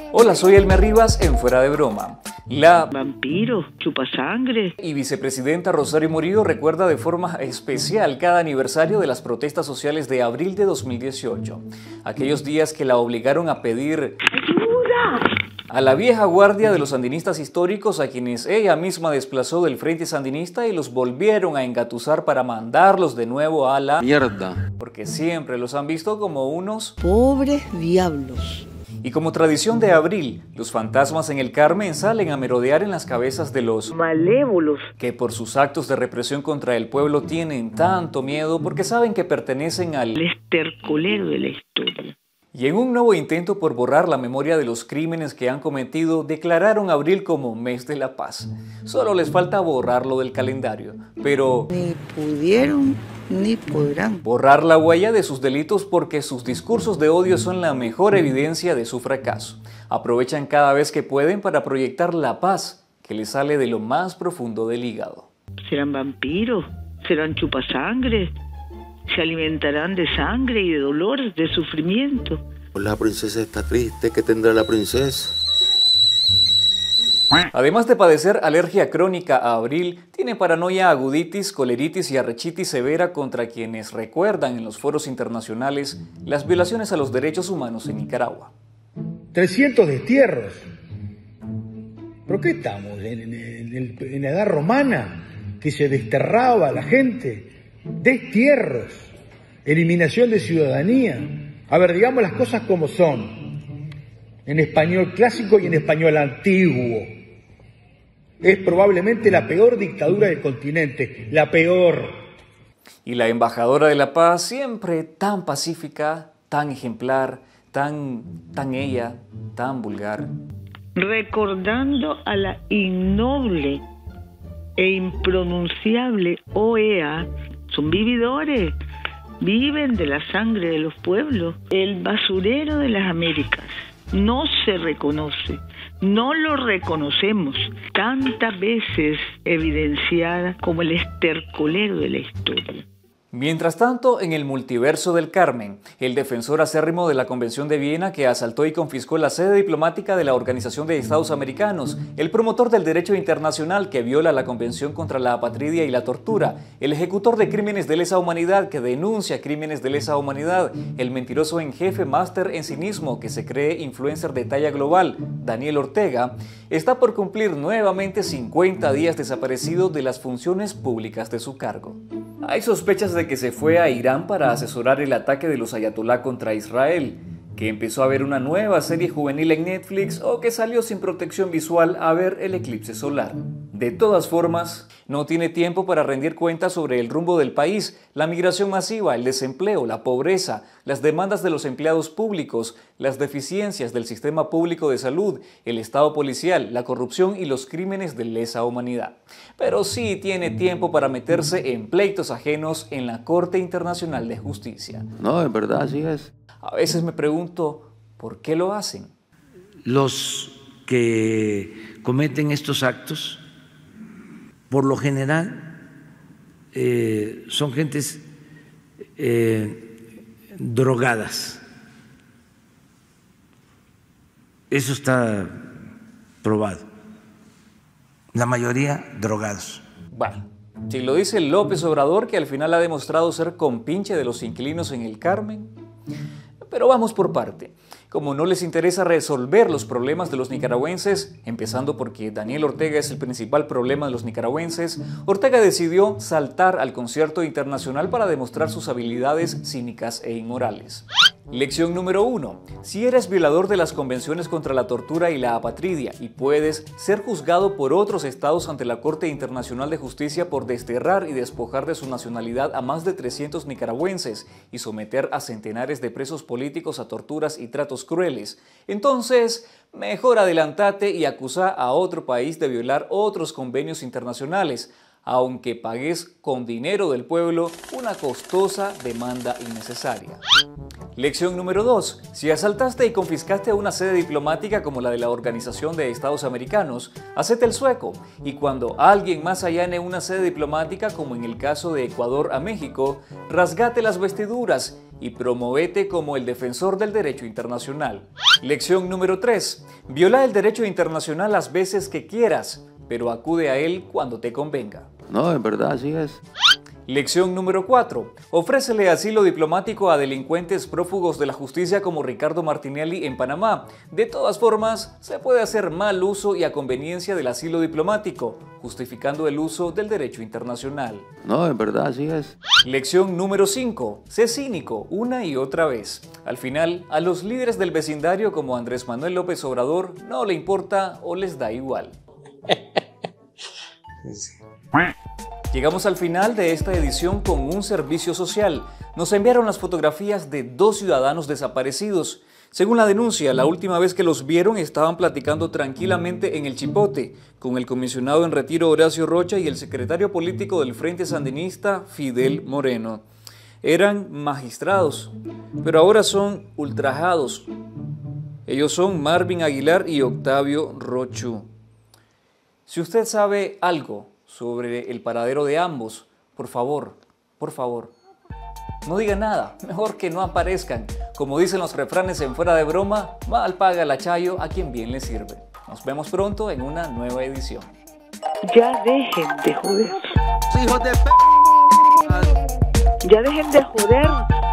Hola, soy Elmer Rivas en Fuera de Broma. La vampiro, chupasangre y vicepresidenta Rosario Murillo recuerda de forma especial cada aniversario de las protestas sociales de abril de 2018. Aquellos días que la obligaron a pedir ¡ayuda! A la vieja guardia de los sandinistas históricos, a quienes ella misma desplazó del Frente Sandinista y los volvieron a engatusar para mandarlos de nuevo a la mierda. Porque siempre los han visto como unos pobres diablos. Y como tradición de abril, los fantasmas en el Carmen salen a merodear en las cabezas de los malévolos que por sus actos de represión contra el pueblo tienen tanto miedo porque saben que pertenecen al estercolero de la historia. Y en un nuevo intento por borrar la memoria de los crímenes que han cometido, declararon abril como mes de la paz. Solo les falta borrarlo del calendario, pero ni pudieron ni podrán borrar la huella de sus delitos porque sus discursos de odio son la mejor evidencia de su fracaso. Aprovechan cada vez que pueden para proyectar la paz que les sale de lo más profundo del hígado. ¿Serán vampiros? ¿Serán chupasangre? ¿Se alimentarán de sangre y de dolor, de sufrimiento? La princesa está triste. ¿Qué tendrá la princesa? Además de padecer alergia crónica a abril, tiene paranoia, aguditis, coleritis y arrechitis severa contra quienes recuerdan en los foros internacionales las violaciones a los derechos humanos en Nicaragua. 300 destierros. ¿Pero qué estamos? ¿En la edad romana? Que se desterraba a la gente. Destierros, eliminación de ciudadanía. A ver, digamos las cosas como son, en español clásico y en español antiguo. Es probablemente la peor dictadura del continente, la peor. Y la embajadora de la paz, siempre tan pacífica, tan ejemplar, tan ella, tan vulgar. Recordando a la innoble e impronunciable OEA, son vividores, viven de la sangre de los pueblos. El basurero de las Américas no se reconoce, no lo reconocemos, tantas veces evidenciada como el estercolero de la historia. Mientras tanto, en el multiverso del Carmen, el defensor acérrimo de la Convención de Viena que asaltó y confiscó la sede diplomática de la Organización de Estados Americanos, el promotor del derecho internacional que viola la Convención contra la apatridia y la tortura, el ejecutor de crímenes de lesa humanidad que denuncia crímenes de lesa humanidad, el mentiroso en jefe máster en cinismo que se cree influencer de talla global, Daniel Ortega, está por cumplir nuevamente 50 días desaparecido de las funciones públicas de su cargo. Hay sospechas de que se fue a Irán para asesorar el ataque de los ayatolá contra Israel, que empezó a ver una nueva serie juvenil en Netflix o que salió sin protección visual a ver el eclipse solar. De todas formas, no tiene tiempo para rendir cuentas sobre el rumbo del país, la migración masiva, el desempleo, la pobreza, las demandas de los empleados públicos, las deficiencias del sistema público de salud, el estado policial, la corrupción y los crímenes de lesa humanidad. Pero sí tiene tiempo para meterse en pleitos ajenos en la Corte Internacional de Justicia. No, es verdad, así es. A veces me pregunto, ¿por qué lo hacen? Los que cometen estos actos, por lo general, son gentes drogadas. Eso está probado. La mayoría drogados. Bueno, si lo dice López Obrador, que al final ha demostrado ser compinche de los inquilinos en el Carmen. Pero vamos por parte. Como no les interesa resolver los problemas de los nicaragüenses, empezando porque Daniel Ortega es el principal problema de los nicaragüenses, Ortega decidió saltar al concierto internacional para demostrar sus habilidades cínicas e inmorales. Lección número 1. Si eres violador de las convenciones contra la tortura y la apatridia y puedes ser juzgado por otros estados ante la Corte Internacional de Justicia por desterrar y despojar de su nacionalidad a más de 300 nicaragüenses y someter a centenares de presos políticos a torturas y tratos crueles, entonces mejor adelantate y acusa a otro país de violar otros convenios internacionales, aunque pagues con dinero del pueblo una costosa demanda innecesaria. Lección número 2. Si asaltaste y confiscaste una sede diplomática como la de la Organización de Estados Americanos, hacete el sueco, y cuando alguien más allane una sede diplomática, como en el caso de Ecuador a México, rasgate las vestiduras y promovete como el defensor del derecho internacional. Lección número 3. Viola el derecho internacional las veces que quieras, pero acude a él cuando te convenga. No, en verdad, así es. Lección número 4. Ofrécele asilo diplomático a delincuentes prófugos de la justicia como Ricardo Martinelli en Panamá. De todas formas, se puede hacer mal uso y a conveniencia del asilo diplomático, justificando el uso del derecho internacional. No, en verdad, así es. Lección número 5. Sé cínico una y otra vez. Al final, a los líderes del vecindario como Andrés Manuel López Obrador no le importa o les da igual. Llegamos al final de esta edición con un servicio social. Nos enviaron las fotografías de 2 ciudadanos desaparecidos. Según la denuncia, la última vez que los vieron estaban platicando tranquilamente en el Chipote con el comisionado en retiro Horacio Rocha y el secretario político del Frente Sandinista Fidel Moreno. Eran magistrados, pero ahora son ultrajados. Ellos son Marvin Aguilar y Octavio Rochu. Si usted sabe algo sobre el paradero de ambos, por favor, no diga nada, mejor que no aparezcan. Como dicen los refranes en Fuera de Broma, mal paga el achayo a quien bien le sirve. Nos vemos pronto en una nueva edición. Ya dejen de joder. ¡Hijos de p***! Ya dejen de joder.